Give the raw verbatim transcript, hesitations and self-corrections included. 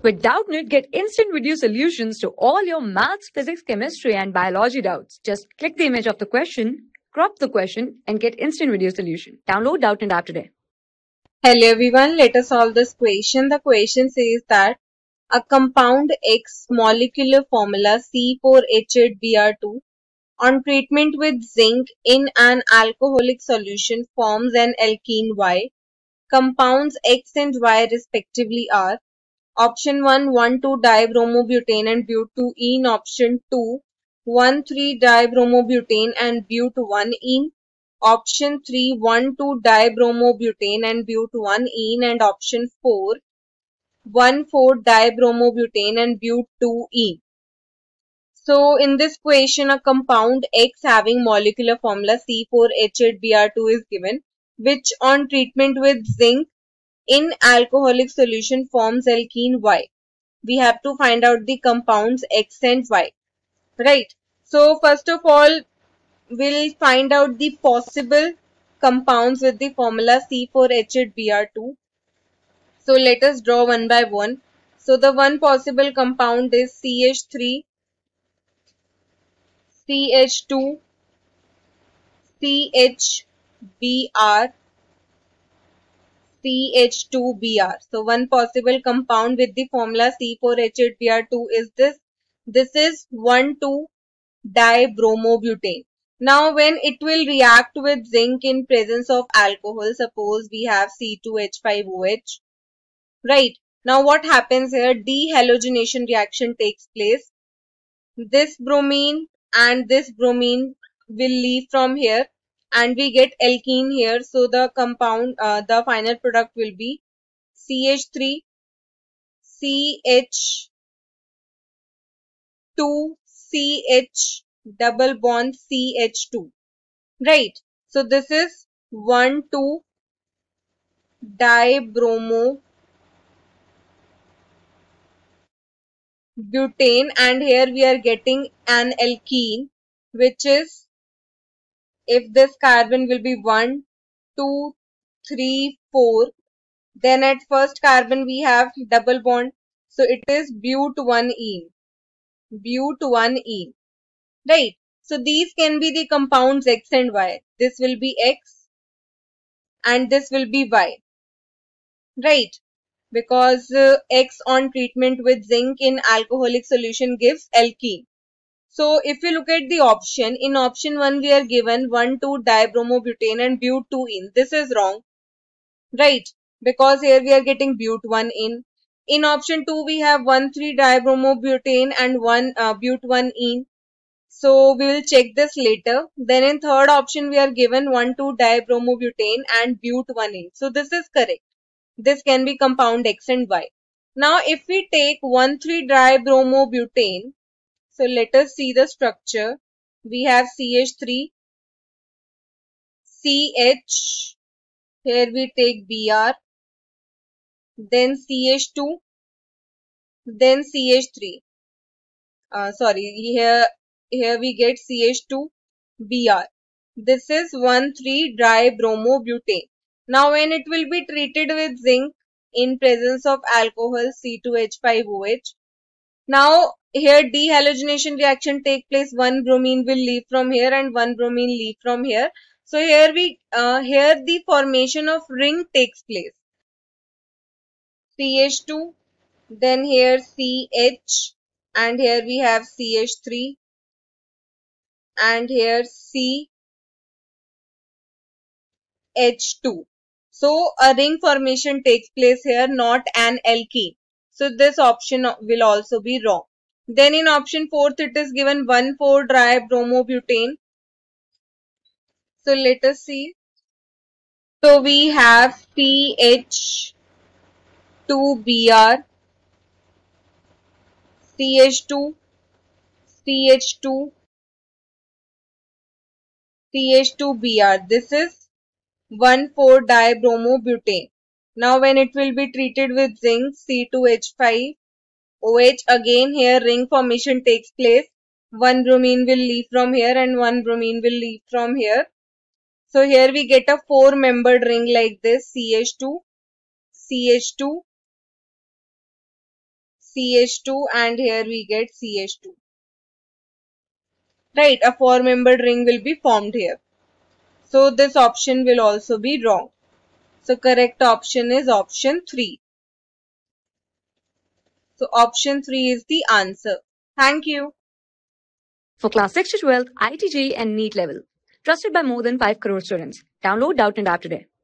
With Doubtnut, get instant video solutions to all your maths, physics, chemistry, and biology doubts. Just click the image of the question, crop the question, and get instant video solution. Download Doubtnut app today. Hello everyone, let us solve this question. The question says that a compound X molecular formula C four H eight B r two on treatment with zinc in an alcoholic solution forms an alkene Y. Compounds X and Y respectively are option one, one two dibromobutane and but-one, option two, one three dibromobutane and but-one, option three, one two dibromobutane and but-one, and option four, one four dibromobutane and but-two. So in this question, a compound X having molecular formula C four H eight B r two is given, which on treatment with zinc in alcoholic solution forms alkene Y. We have to find out the compounds X and Y, right? So first of all, we'll find out the possible compounds with the formula C four H eight B r two. So let us draw one by one. So the one possible compound is C H three, C H two, C H B r, C H two B r. So one possible compound with the formula C four H eight B r two is this. This is one two dibromobutane. Now when it will react with zinc in presence of alcohol, suppose we have C two H five O H, right? Now what happens here? Dehalogenation reaction takes place. This bromine and this bromine will leave from here and we get alkene here. So the compound, uh, the final product will be C H three, C H two, C H double bond C H two, right? So this is one two dibromobutane and here we are getting an alkene, which is, if this carbon will be one, two, three, four, then at first carbon we have double bond, so it is but-one-ene, but-one-ene, right? So these can be the compounds X and Y. This will be X and this will be Y, right? Because uh, X on treatment with zinc in alcoholic solution gives alkene. So if you look at the option, in option one we are given one two dibromobutane and but-two-ene. This is wrong, right? Because here we are getting but-one-ene. In option two we have one three dibromobutane and one uh, but-one-ene. So we will check this later. Then in third option we are given one two dibromobutane and but-one-ene. So this is correct. This can be compound X and Y. Now if we take one three dibromobutane, so let us see the structure. We have C H three, C H, here we take B r, then C H two, then C H three. Uh, sorry, here, here we get C H two B r. This is one three dibromobutane. Now when it will be treated with zinc in presence of alcohol C two H five O H, now here dehalogenation reaction take place. One bromine will leave from here and one bromine leave from here. So here we uh, here the formation of ring takes place. C H two, then here C H, and here we have C H three, and here C H two. So a ring formation takes place here, not an alkene. So this option will also be wrong. Then in option fourth, it is given one four dibromobutane. So let us see. So we have C H two B r, C H two, C H two, C H two B r. This is one four dibromobutane. Now when it will be treated with zinc C two H five O H, again here ring formation takes place. One bromine will leave from here and one bromine will leave from here. So here we get a four membered ring like this: C H two, C H two, C H two and here we get C H two. Right, a four-membered ring will be formed here. So this option will also be wrong. So correct option is option three. So option three is the answer. Thank you. For class six to twelve, I I T J E E and NEET level. Trusted by more than five crore students. Download Doubtnut app today.